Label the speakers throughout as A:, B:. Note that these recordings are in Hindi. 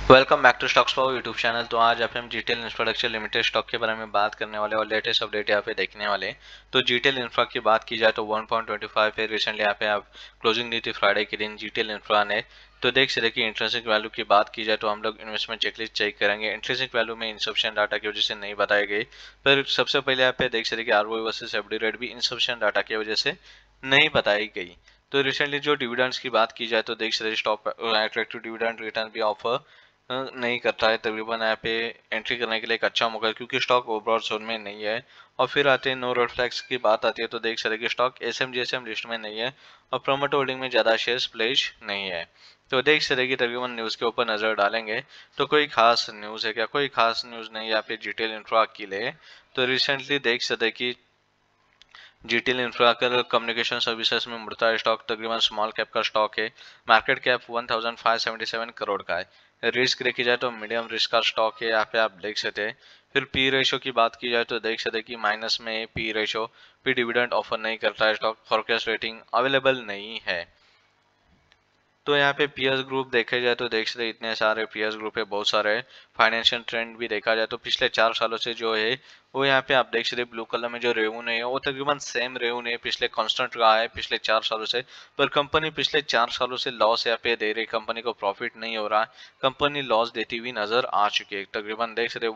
A: Welcome back to Stocks Power YouTube channel. तो आज आप हम जीटीएल इंफ्रास्ट्रक्चर लिमिटेड स्टॉक के बारे में बात करने वाले और लेटेस्ट अपडेट यहाँ पे देखने वाले। तो जीटीएल इंफ्रा की बात की जाए तो 1.25 है रिसेंटली यहाँ पे आप क्लोजिंग दी थी फ्राइडे के दिन जीटीएल इंफ्रा ने। तो देख सकते कि इंट्रिंसिक वैल्यू की बात की जाए तो हम लोग इन्वेस्टमेंट चेकलिस्ट चेक करेंगे। इंट्रिंसिक वैल्यू में इनसफिशिएंट डाटा की वजह से नहीं बताई गई, पर सबसे पहले यहाँ पे देख सकते कि आरओआई वर्सेस एफडी रेट भी इनसफिशिएंट डाटा की वजह से नहीं बताई गई। तो रिसेंटली जो डिविडेंड्स की बात की जाए तो देख सकते स्टॉक अट्रैक्टिव डिविडेंड रिटर्न भी ऑफर नहीं करता है। तकरीबन यहाँ पे एंट्री करने के लिए एक अच्छा मौका है क्योंकि स्टॉक ओवरऑल जोन में नहीं है। और फिर आते हैं नो रेड फ्लैग्स की बात आती है तो देख सकते कि स्टॉक एसएम लिस्ट में नहीं है और प्रोमोटर होल्डिंग में ज़्यादा शेयर्स प्लेज नहीं है। तो देख सकते कि तकरीबन न्यूज़ के ऊपर नज़र डालेंगे तो कोई खास न्यूज़ है क्या? कोई खास न्यूज़ नहीं है यहाँ पे जीटीएल इंफ्रा के लिए। तो रिसेंटली देख सकते कि जीटीएल इंफ्रा कम्युनिकेशन सर्विसेज में मुड़ता है स्टॉक तकरीबन स्मॉल कैप का स्टॉक है। मार्केट कैप 1577 करोड़ का है। रिस्क देखी जाए तो मीडियम रिस्क का स्टॉक है, यहाँ पे आप देख सकते हैं। फिर पी रेशो की बात की जाए तो देख सकते कि माइनस में P ratio, P dividend offer नहीं करता है स्टॉक, फॉरकास्ट रेटिंग अवेलेबल नहीं है। तो यहाँ पे पीएस ग्रुप देखे जाए तो देख सकते इतने सारे पीएस ग्रुप है, बहुत सारे फाइनेंशियल ट्रेंड भी देखा जाए तो पिछले 4 सालों से जो है वो यहाँ पे आप देख सकते ब्लू कलर में जो रेवेन्यू है वो तकरीबन सेम रेवेन्यू है, पिछले कांस्टेंट रहा है पिछले 4 सालों से। पर कंपनी पिछले 4 सालों से लॉस यहाँ पे दे रही, कंपनी को प्रॉफिट नहीं हो रहा, कंपनी लॉस देती हुई नजर आ चुकी है। तकरीबन देख सकते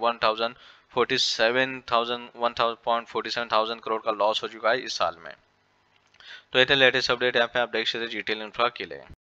A: 1,47,000 करोड़ का लॉस हो चुका है इस साल में। तो ये थे लेटेस्ट अपडेट यहाँ पे आप देख सकते जीटीएल इंफ्रा के लिए।